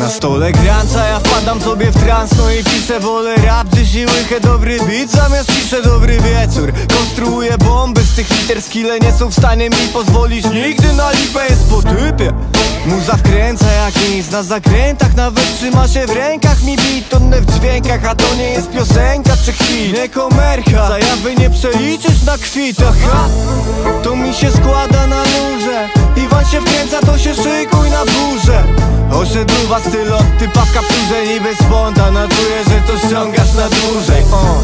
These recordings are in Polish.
stole granca, ja wpadam sobie w trans, no i piszę, wolę rap, gdzieś i łychę dobry beat, zamiast piszę dobry wieczór. Konstruuję bomby z tych liter, skille nie są w stanie mi pozwolić nigdy na lipę, jest po typie. Muza wkręca jak nic, na zakrętach nawet trzyma się w rękach mi bit, tonne w dźwiękach, a to nie jest piosenka czy hit, nie komercha, zajawy nie przeliczysz na kwitach, ha? To mi się składa na nurze, Iwan się wkręca, to się szykuj na burzę. Osiedluwa styl od typa w kapturze, niby spontan, a czuję, że to ściągasz na dłużej.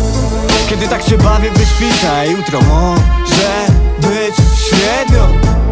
Kiedy tak się bawię, byś pisał, jutro może być średnio,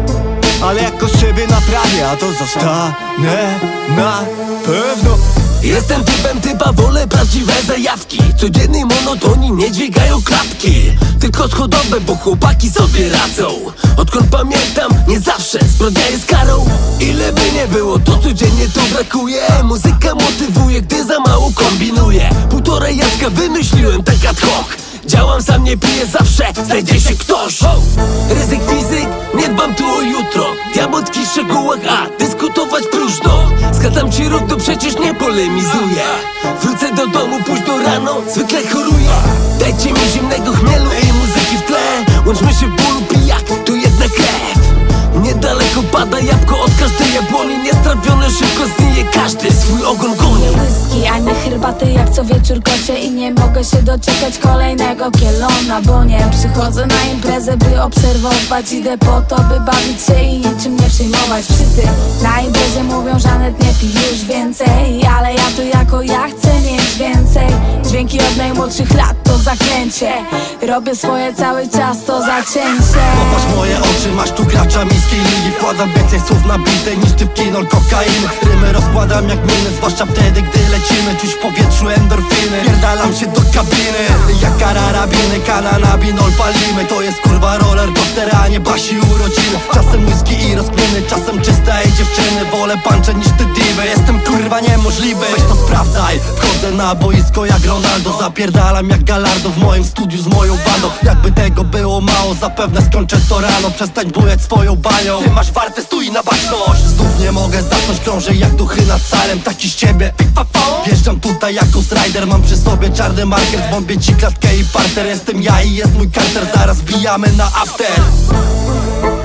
ale jakoś siebie naprawię, a to zostanę na pewno. Jestem typem typa, wolę prawdziwe zajawki. Codziennej monotonii nie dźwigają klatki, tylko schodowe, bo chłopaki sobie radzą. Odkąd pamiętam, nie zawsze zbrodnia jest karą. Ile by nie było, to codziennie to brakuje. Muzyka motywuje, gdy za mało kombinuję. Półtorej Jacka wymyśliłem tak ad hoc. Działam sam, nie piję zawsze, znajdzie się ktoś. Ryzyk fizyk, nie dbam tu o jutro. Diabeł tkwi w szczegółach, a dyskutować próżno. Zgadzam ci równo, przecież nie polemizuję. Wrócę do domu późno rano, zwykle choruję. Dajcie mi zimnego chmielu i muzyki w tle. Łączmy się w bólu, pijak, tu jedna krew. Niedaleko pada jabłko od każdej jabłoni. Niestrawione szybko znije, każdy swój ogon goni. Nie whisky, a nie herbaty jak co wieczór kocie. I nie mogę się doczekać kolejnego kielona, bo nie przychodzę na imprezę, by obserwować. Idę po to, by bawić się i niczym nie przejmować. Wszyscy na imprezie mówią, że nawet nie pij już więcej, ale ja to jako ja chcę mieć więcej. Dźwięki od najmłodszych lat to zaklęcie. Robię swoje cały czas, to zacięcie. Popatrz moje oczy, masz tu gracza miejskiej ligi. Wkładam więcej słów na bitę niż ty w kinol kokainy. Rymy rozkładam jak miny, zwłaszcza wtedy, gdy lecimy. Czuć w powietrzu endorfiny, pierdalam się do kabiny. Jak karabiny, kananabinol palimy. To jest kurwa roller coaster, a nie basi urodziny. Czasem whisky i rozkminy, czasem czyste ej dziewczyny. Wolę puncze niż ty diwy, jestem kurwa niemożliwy. Weź to sprawdzaj, wchodzę na boisko jak Ronaldo. Zapierdalam jak Gallardo w moim studiu z moją bandą. Jakby tego było mało, zapewne skończę to rano. Przestań bujać swoją banią, ty masz warte, stój na baczność. Znów nie mogę zasnąć, krążę jak duchy nad salem. Taki z ciebie, wjeżdżam tutaj jako Strider. Mam przy sobie czarny marker, zbombię ci klatkę i parter. Jestem ja i jest mój karter, zaraz bijamy na after.